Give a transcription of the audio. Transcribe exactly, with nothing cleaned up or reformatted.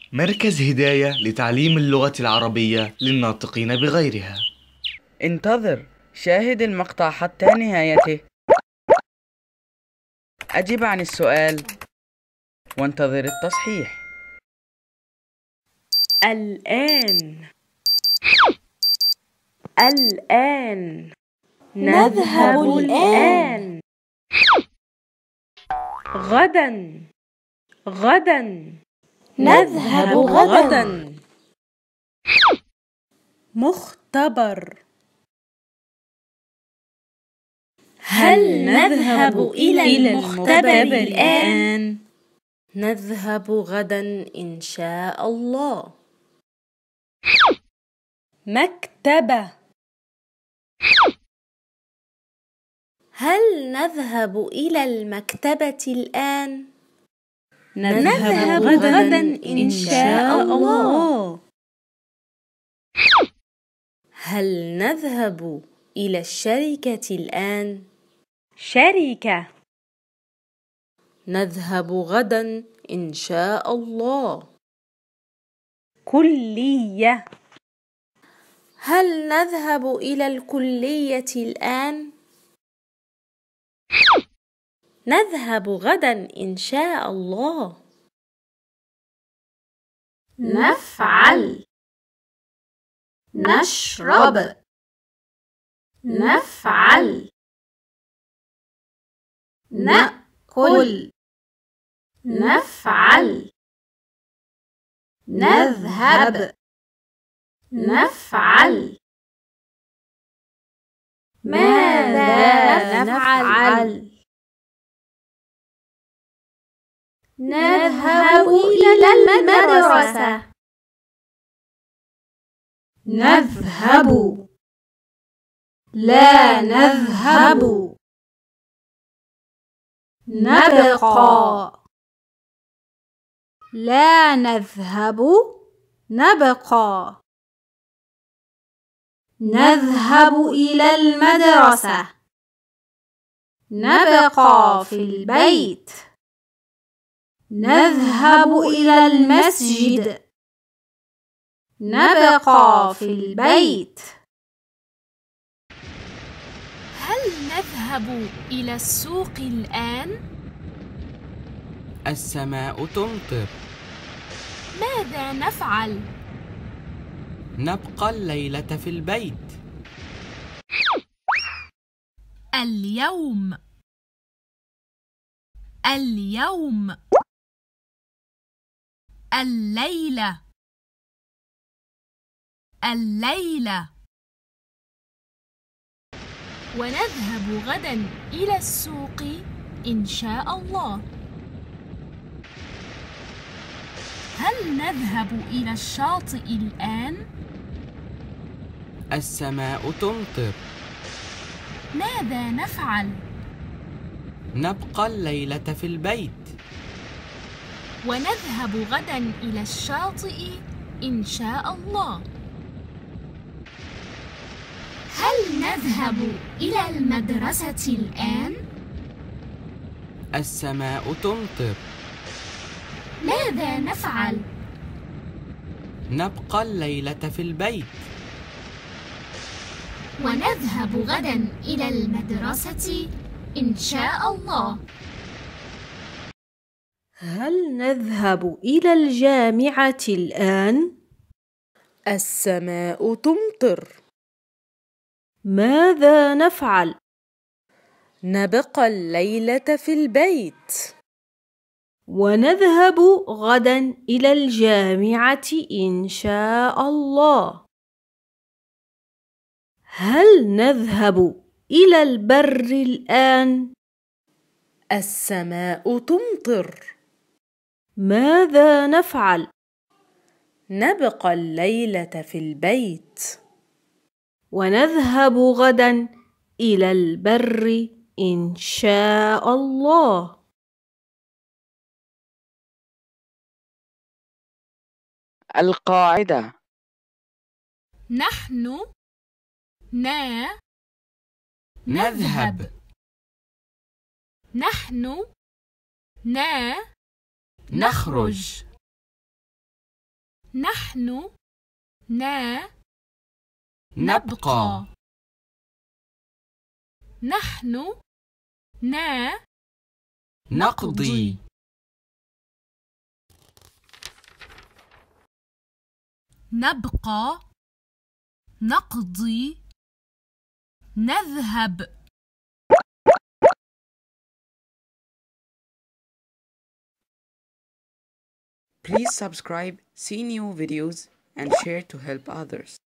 مركز هداية لتعليم اللغة العربية للناطقين بغيرها. انتظر، شاهد المقطع حتى نهايته. أجب عن السؤال وانتظر التصحيح. الآن الآن نذهب الآن. غدا غدا نذهب غدا. مختبر. هل نذهب إلى المختبر الآن؟ نذهب غدا إن شاء الله. مكتبة. هل نذهب إلى المكتبة الآن؟ نذهب غدا إن شاء الله. هل نذهب إلى الشركة الآن؟ شركة. نذهب غدا إن شاء الله. كلية. هل نذهب إلى الكلية الآن؟ نذهب غدا إن شاء الله. نفعل. نشرب. نفعل. نأكل. نفعل. نذهب. نفعل. ماذا نفعل؟ نذهب إلى المدرسة. نذهب. لا نذهب. نبقى. لا نذهب. نبقى. نذهب إلى المدرسة. نبقى في البيت. نذهب إلى المسجد. نبقى في البيت. هل نذهب إلى السوق الآن؟ السماء تمطر. ماذا نفعل؟ نبقى الليلة في البيت. اليوم اليوم الليلة الليلة. ونذهب غدا إلى السوق إن شاء الله. هل نذهب إلى الشاطئ الآن؟ السماء تمطر. ماذا نفعل؟ نبقى الليلة في البيت. ونذهب غدا إلى الشاطئ إن شاء الله. هل نذهب إلى المدرسة الآن؟ السماء تمطر. ماذا نفعل؟ نبقى الليلة في البيت. ونذهب غدا إلى المدرسة إن شاء الله. هل نذهب إلى الجامعة الآن؟ السماء تمطر. ماذا نفعل؟ نبقى الليلة في البيت. ونذهب غدا إلى الجامعة إن شاء الله. هل نذهب إلى البر الآن؟ السماء تمطر. ماذا نفعل؟ نبقى الليلة في البيت. ونذهب غدا إلى البر إن شاء الله. القاعدة: نحن نا نذهب. نحن نا نخرج. نحن نا نبقى نحن نا نقضي نبقى نقضي نذهب. Please subscribe, see new videos, and share to help others.